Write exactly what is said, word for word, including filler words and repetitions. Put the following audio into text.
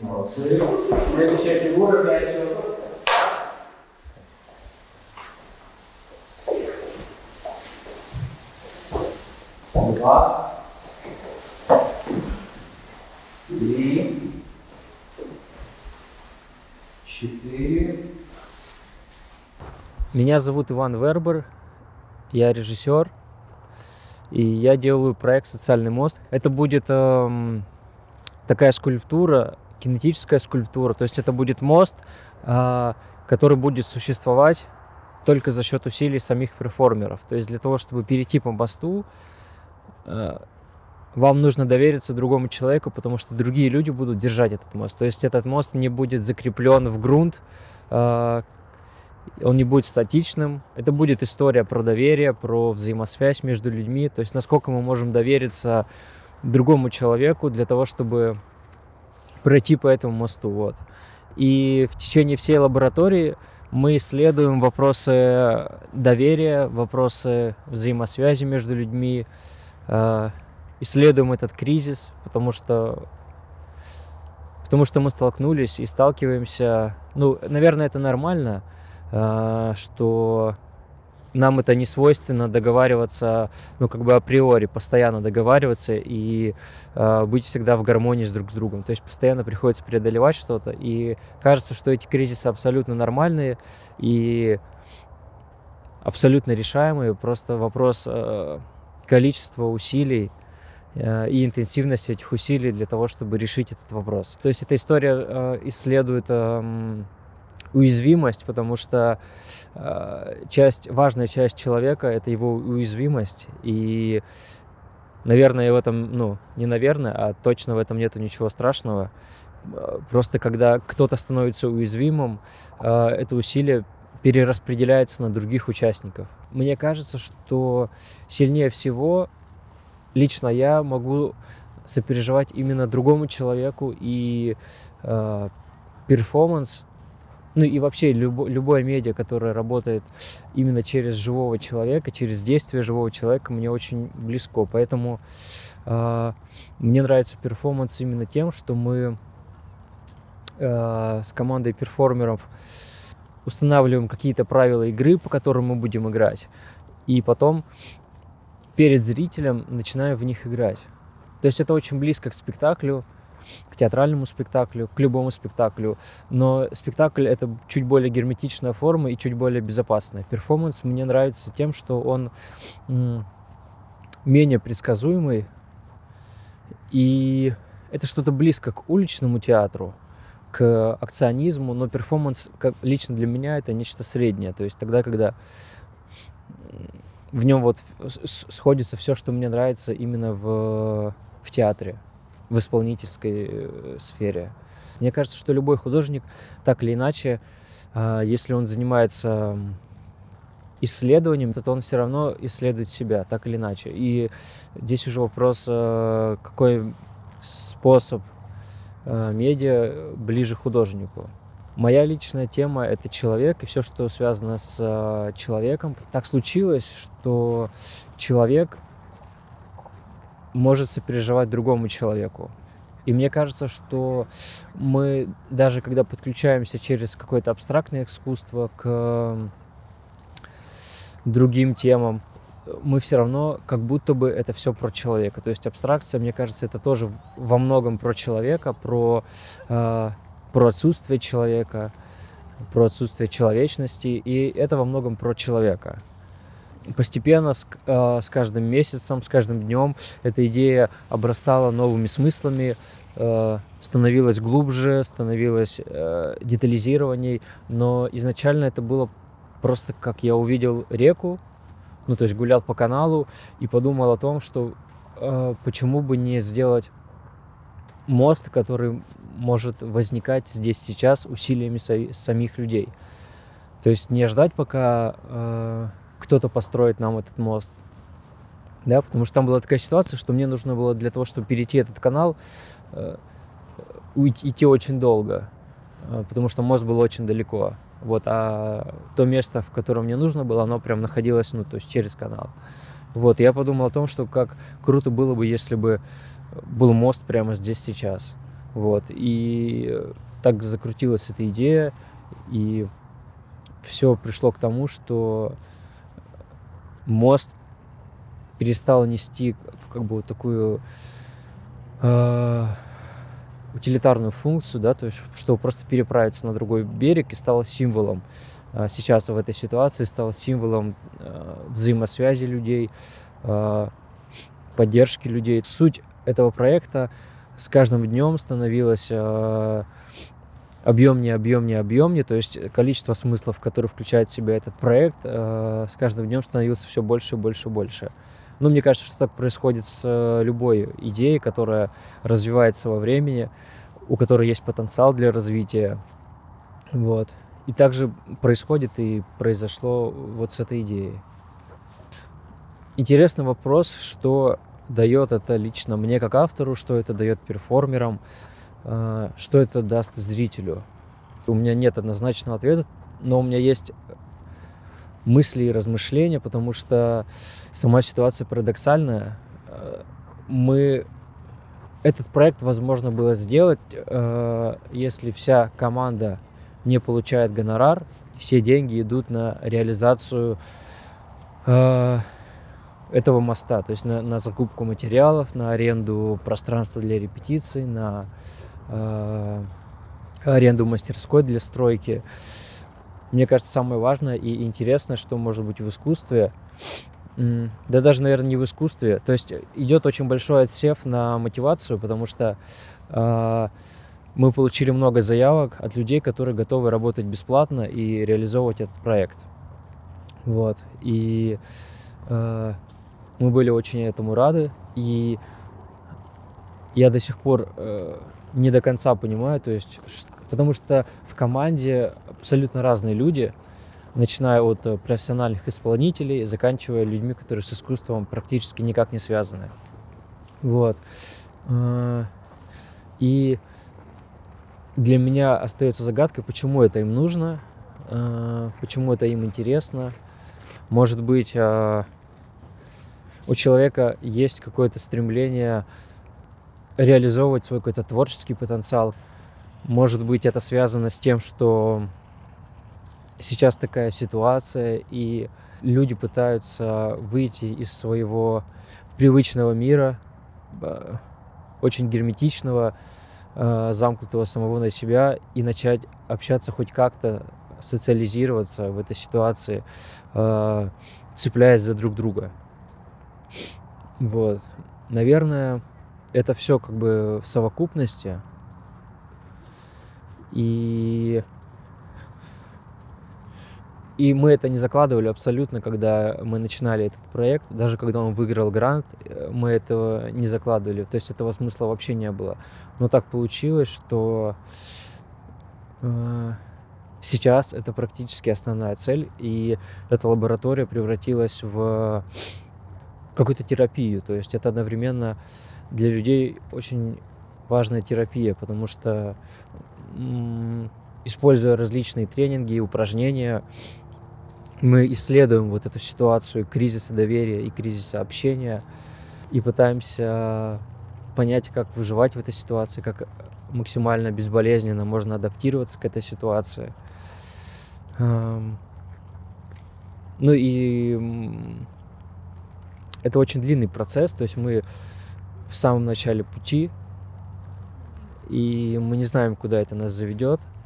Молодцы. Следующая фигура, пять счетов. Два. Три. Четыре. Меня зовут Иван Вербер, я режиссер, и я делаю проект «Социальный мост». Это будет эм, такая скульптура, кинетическая скульптура, то есть это будет мост, э, который будет существовать только за счет усилий самих перформеров. То есть для того, чтобы перейти по мосту, э, вам нужно довериться другому человеку, потому что другие люди будут держать этот мост. То есть этот мост не будет закреплен в грунт, э, он не будет статичным. Это будет история про доверие, про взаимосвязь между людьми. То есть насколько мы можем довериться другому человеку для того, чтобы пройти по этому мосту. Вот. И в течение всей лаборатории мы исследуем вопросы доверия, вопросы взаимосвязи между людьми, э, исследуем этот кризис, потому что, потому что мы столкнулись и сталкиваемся. Ну, наверное, это нормально, что нам это не свойственно договариваться, ну, как бы априори, постоянно договариваться и э, быть всегда в гармонии с друг с другом. То есть постоянно приходится преодолевать что-то, и кажется, что эти кризисы абсолютно нормальные и абсолютно решаемые. Просто вопрос э, количества усилий э, и интенсивности этих усилий для того, чтобы решить этот вопрос. То есть эта история э, исследует э, уязвимость, потому что э, часть, важная часть человека — это его уязвимость, и, наверное, в этом, ну, не наверное, а точно в этом нету ничего страшного. Просто когда кто-то становится уязвимым, э, это усилие перераспределяется на других участников. Мне кажется, что сильнее всего лично я могу сопереживать именно другому человеку, и э, перформанс, ну и вообще любо, любое медиа, которое работает именно через живого человека, через действие живого человека, мне очень близко. Поэтому э, мне нравится перформанс именно тем, что мы э, с командой перформеров устанавливаем какие-то правила игры, по которым мы будем играть, и потом перед зрителем начинаем в них играть. То есть это очень близко к спектаклю, к театральному спектаклю, к любому спектаклю, но спектакль — это чуть более герметичная форма и чуть более безопасная. Перформанс мне нравится тем, что он м, менее предсказуемый, и это что-то близко к уличному театру, к акционизму, но перформанс, как лично для меня, это нечто среднее. То есть тогда, когда в нем вот сходится все, что мне нравится именно в, в театре, в исполнительской сфере. Мне кажется, что любой художник, так или иначе, если он занимается исследованием, то он все равно исследует себя, так или иначе. И здесь уже вопрос, какой способ медиа ближе художнику. Моя личная тема — это человек и все, что связано с человеком. Так случилось, что человек может сопереживать другому человеку. И мне кажется, что мы, даже когда подключаемся через какое-то абстрактное искусство к другим темам, мы все равно как будто бы это все про человека. То есть абстракция, мне кажется, это тоже во многом про человека, про, э, про отсутствие человека, про отсутствие человечности, и это во многом про человека. Постепенно, с, э, с каждым месяцем, с каждым днем эта идея обрастала новыми смыслами, э, становилась глубже, становилась э, детализированней, но изначально это было просто как я увидел реку, ну то есть гулял по каналу и подумал о том, что э, почему бы не сделать мост, который может возникать здесь сейчас усилиями со- самих людей. То есть не ждать, пока э, кто-то построит нам этот мост, да, потому что там была такая ситуация, что мне нужно было для того, чтобы перейти этот канал, э, уйти, идти очень долго, э, потому что мост был очень далеко, вот, а то место, в котором мне нужно было, оно прям находилось, ну, то есть через канал. Вот, я подумал о том, что как круто было бы, если бы был мост прямо здесь сейчас. Вот. И так закрутилась эта идея, и все пришло к тому, что мост перестал нести как бы вот такую э, утилитарную функцию, да, то есть чтобы просто переправиться на другой берег, и стало символом э, сейчас в этой ситуации, стало символом э, взаимосвязи людей, э, поддержки людей. Суть этого проекта с каждым днем становилась э, объемнее, объемнее, объемнее, то есть количество смыслов, которые включает в себя этот проект, э, с каждым днем становилось все больше, больше, больше. Ну, мне кажется, что так происходит с э, любой идеей, которая развивается во времени, у которой есть потенциал для развития. Вот. И также происходит и произошло вот с этой идеей. Интересный вопрос, что дает это лично мне как автору, что это дает перформерам, э, что это даст зрителю. У меня нет однозначного ответа, но у меня есть мысли и размышления, потому что сама ситуация парадоксальная. Мы этот проект возможно было сделать, э, если вся команда не получает гонорар, все деньги идут на реализацию э, этого моста, то есть на, на закупку материалов, на аренду пространства для репетиций, на э, аренду мастерской для стройки. Мне кажется, самое важное и интересное, что может быть в искусстве, да даже, наверное, не в искусстве, то есть идет очень большой отсев на мотивацию, потому что э, мы получили много заявок от людей, которые готовы работать бесплатно и реализовывать этот проект. Вот. И э, мы были очень этому рады, и я до сих пор э, не до конца понимаю, то есть, потому что в команде абсолютно разные люди, начиная от профессиональных исполнителей, заканчивая людьми, которые с искусством практически никак не связаны. Вот. И для меня остается загадкой, почему это им нужно, почему это им интересно. Может быть, у человека есть какое-то стремление реализовывать свой какой-то творческий потенциал. Может быть, это связано с тем, что сейчас такая ситуация, и люди пытаются выйти из своего привычного мира, очень герметичного, замкнутого самого на себя, и начать общаться хоть как-то, социализироваться в этой ситуации, цепляясь за друг друга. Вот. Наверное, это все как бы в совокупности. И И мы это не закладывали абсолютно, когда мы начинали этот проект. Даже когда он выиграл грант, мы этого не закладывали. То есть этого смысла вообще не было. Но так получилось, что э, сейчас это практически основная цель. И эта лаборатория превратилась в какую-то терапию. То есть это одновременно для людей очень важная терапия, потому что, м- используя различные тренинги и упражнения, мы исследуем вот эту ситуацию кризиса доверия и кризиса общения и пытаемся понять, как выживать в этой ситуации, как максимально безболезненно можно адаптироваться к этой ситуации. Ну и это очень длинный процесс, то есть мы в самом начале пути, и мы не знаем, куда это нас заведет.